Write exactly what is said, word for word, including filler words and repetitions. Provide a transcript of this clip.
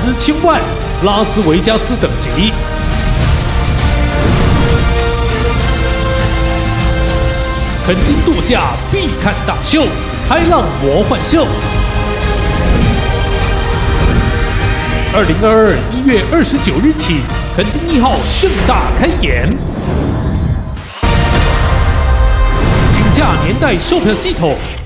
资千万，拉斯维加斯等级。垦丁度假必看大秀，海浪魔幻秀。二零二二一月二十九日起，垦丁一号盛大开演。请假年代售票系统